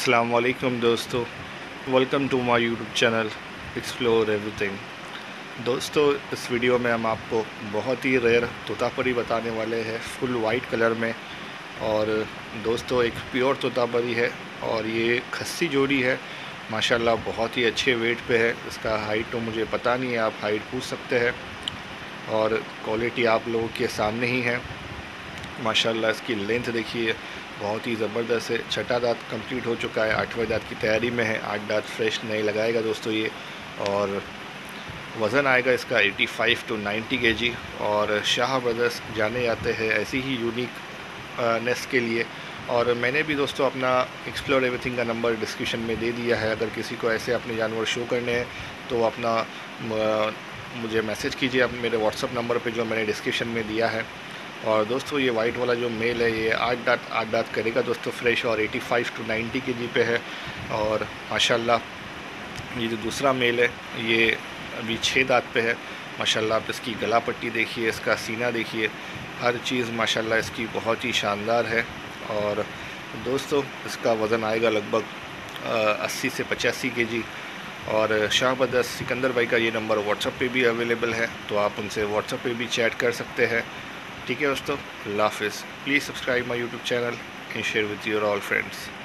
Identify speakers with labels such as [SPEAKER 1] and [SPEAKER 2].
[SPEAKER 1] अस्सलाम वालेकुम दोस्तों, welcome to my YouTube channel explore everything. दोस्तों, इस वीडियो में हम आपको बहुत ही रेयर तोतापरी बताने वाले हैं, फुल वाइट कलर में। और दोस्तों, एक प्योर तोतापरी है और ये खस्सी जोड़ी है। माशाल्लाह बहुत ही अच्छे वेट पे है। इसका हाइट तो मुझे पता नहीं है, आप हाइट पूछ सकते हैं। और क्वालिटी आप लोगों के सामने ही है। माशाल्लाह इसकी लेंथ देखिए, बहुत ही ज़बरदस्त है। छठा दांत कंप्लीट हो चुका है, 8वें दांत की तैयारी में है। 8 दांत फ्रेश नहीं लगाएगा दोस्तों ये। और वज़न आएगा इसका 85 टू 90 केजी। और शाह ब्रदर्स जाने जाते हैं ऐसी ही यूनिक नेस के लिए। और मैंने भी दोस्तों अपना एक्सप्लोर एवरीथिंग का नंबर डिस्क्रिप्शन में दे दिया है। अगर किसी को ऐसे अपने जानवर शो करने हैं तो अपना मुझे मैसेज कीजिए आप मेरे व्हाट्सअप नंबर पे जो मैंने डिस्क्रिप्शन में दिया है। और दोस्तों, ये वाइट वाला जो मेल है ये 8 दांत करेगा दोस्तों फ्रेश, और 85 टू 90 केजी पे है। और माशाल्लाह ये जो दूसरा मेल है ये अभी 6 दांत पे है। माशाल्लाह आप इसकी गला पट्टी देखिए, इसका सीना देखिए, हर चीज़ माशाल्लाह इसकी बहुत ही शानदार है। और दोस्तों, इसका वज़न आएगा लगभग 80 से 85 केजी। और शाह ब्रदर्स सिकंदर भाई का ये नंबर व्हाट्सअप पे भी अवेलेबल है, तो आप उनसे व्हाट्सअप पे भी चैट कर सकते हैं। ठीक है दोस्तों, अल्लाह हाफ़िज़। Please subscribe my YouTube channel and share with your all friends.